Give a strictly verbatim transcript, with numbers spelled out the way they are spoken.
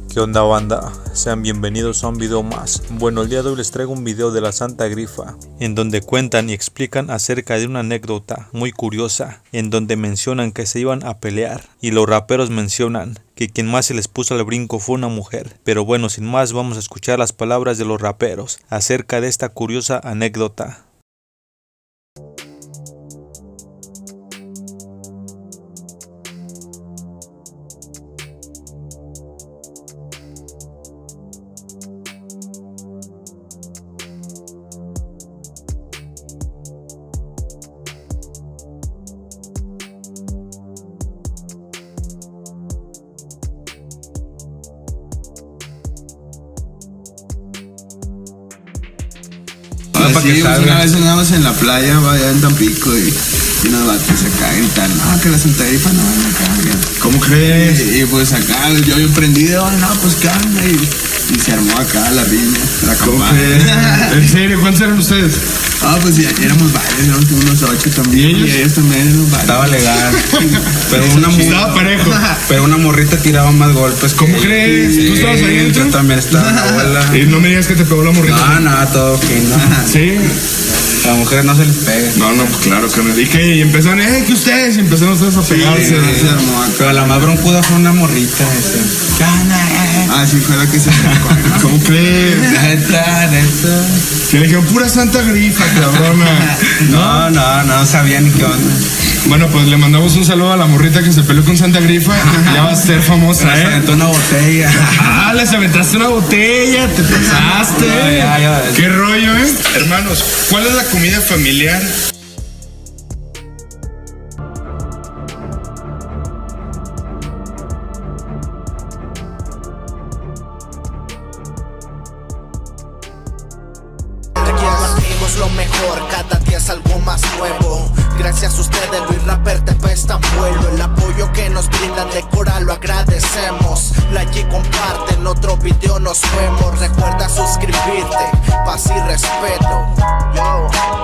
¿Qué onda, banda? Sean bienvenidos a un video más. Bueno, el día de hoy les traigo un video de la Santa Grifa, en donde cuentan y explican acerca de una anécdota muy curiosa, en donde mencionan que se iban a pelear, y los raperos mencionan que quien más se les puso al brinco fue una mujer. Pero bueno, sin más, vamos a escuchar las palabras de los raperos acerca de esta curiosa anécdota. Para sí, que pues una vez andábamos en la playa, allá en Tampico, y, y unos vatos acá gritan, no, que la Santa Grifa no, no cambia. ¿Cómo crees? Y, y pues acá, yo bien prendido, no, pues cambia, y, y se armó acá la riña, la campana. ¿En serio? ¿Cuántos eran ustedes? Ah, pues ya éramos varios, éramos unos ocho también, ¿y, y ellos también eran varios. Estaba legal, pero una estaba parejo. Pero una morrita tiraba más golpes. ¿Cómo que, crees? ¿Tú estabas ahí dentro? Yo también estaba en la abuela. Y no me digas que te pegó la morrita. No, no, todo ok, no. Sí. A las mujeres no se les pega. No, no, pues claro que no. Dije, y empezaron, eh, que ustedes, y empezaron ustedes a pegarse. Sí, sí, se armó acá. Pero la más broncuda fue una morrita. Ese. Ah, sí, fue la que se sacó. ¿Cómo crees? Neta, neta. Que le dijeron, pura Santa Grifa, cabrona. No, no, no sabía ni qué onda. Bueno, pues le mandamos un saludo a la morrita que se peleó con Santa Grifa. Ya va a ser famosa, ¿eh? Les aventó una botella. Ah, les aventaste una botella, te pasaste. No, ya, ya, ya. Qué rollo, ¿eh? Hermanos, ¿cuál es la comida familiar? Lo mejor, cada día es algo más nuevo. Gracias a ustedes, Luis Rapper T V está en vuelo. El apoyo que nos brindan de Cora lo agradecemos. Like y comparte, en otro video nos vemos. Recuerda suscribirte, paz y respeto. Yo.